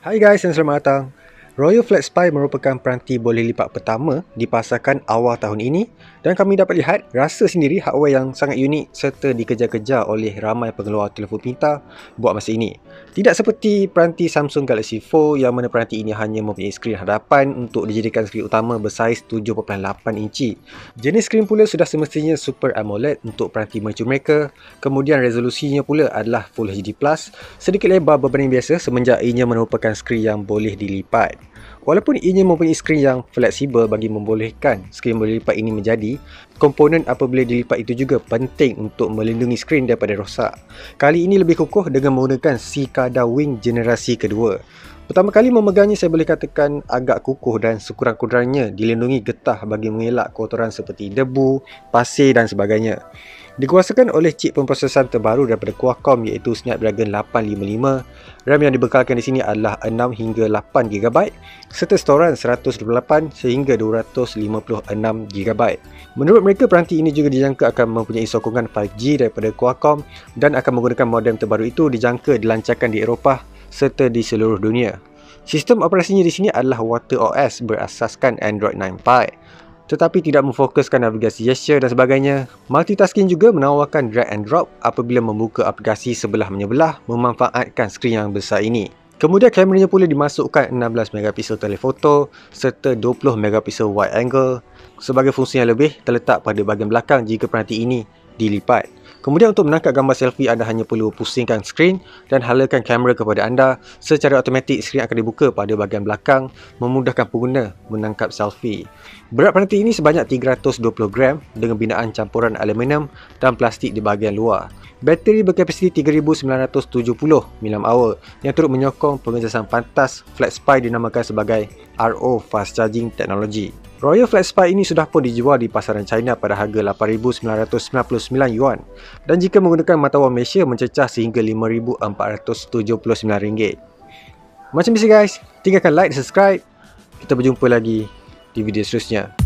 Hai guys dan selamat datang. Royal Flat Spy merupakan peranti boleh lipat pertama dipasarkan awal tahun ini dan kami dapat lihat rasa sendiri hardware yang sangat unik serta dikejar-kejar oleh ramai pengeluar telefon pintar buat masa ini. Tidak seperti peranti Samsung Galaxy Fold yang mana peranti ini hanya mempunyai skrin hadapan untuk dijadikan skrin utama bersaiz 7.8 inci. Jenis skrin pula sudah semestinya Super AMOLED untuk peranti mature mereka. Kemudian resolusinya pula adalah Full HD+, sedikit lebar berbanding biasa semenjak ianya merupakan skrin yang boleh dilipat. Walaupun ianya mempunyai skrin yang fleksibel bagi membolehkan skrin boleh lipat ini menjadi, komponen apabila dilipat itu juga penting untuk melindungi skrin daripada rosak. Kali ini lebih kukuh dengan menggunakan Cicada Wing generasi kedua. Pertama kali memegangnya saya boleh katakan agak kukuh dan sekurang-kurangnya dilindungi getah bagi mengelak kotoran seperti debu, pasir dan sebagainya. Dikuasakan oleh chip pemprosesan terbaru daripada Qualcomm iaitu Snapdragon 855. RAM yang dibekalkan di sini adalah 6 hingga 8GB serta storan 128 sehingga 256GB. Menurut mereka, peranti ini juga dijangka akan mempunyai sokongan 5G daripada Qualcomm dan akan menggunakan modem terbaru itu dijangka dilancarkan di Eropah serta di seluruh dunia. Sistem operasinya di sini adalah WatchOS berasaskan Android 9 Pie, tetapi tidak memfokuskan navigasi gesture dan sebagainya. Multitasking juga menawarkan drag and drop apabila membuka aplikasi sebelah menyebelah memanfaatkan skrin yang besar ini. Kemudian kameranya pula dimasukkan 16MP telefoto serta 20MP wide angle. Sebagai fungsi yang lebih terletak pada bahagian belakang jika peranti ini dilipat. Kemudian untuk menangkap gambar selfie, anda hanya perlu pusingkan skrin dan halakan kamera kepada anda. Secara automatik skrin akan dibuka pada bahagian belakang, memudahkan pengguna menangkap selfie. Berat peranti ini sebanyak 320 gram dengan binaan campuran aluminium dan plastik di bahagian luar. Bateri berkapasiti 3970 mAh yang turut menyokong pengecasan pantas. Flat Spy dinamakan sebagai RO Fast Charging Technology. Royal Flat Spy ini sudah pun dijual di pasaran China pada harga 8,999 yuan dan jika menggunakan mata wang Malaysia mencecah sehingga 5,479 ringgit. Macam biasa guys, tinggalkan like dan subscribe. Kita berjumpa lagi di video seterusnya.